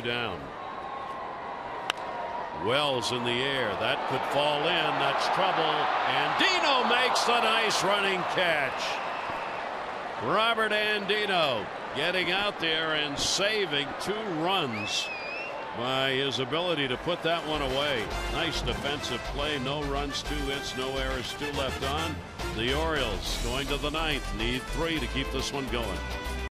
down. Wells in the air. That could fall in. That's trouble. Andino makes the nice running catch. Robert Andino getting out there and saving 2 runs by his ability to put that one away. Nice defensive play. No runs, 2 hits, no errors, 2 left on. The Orioles going to the 9th. Need 3 to keep this one going.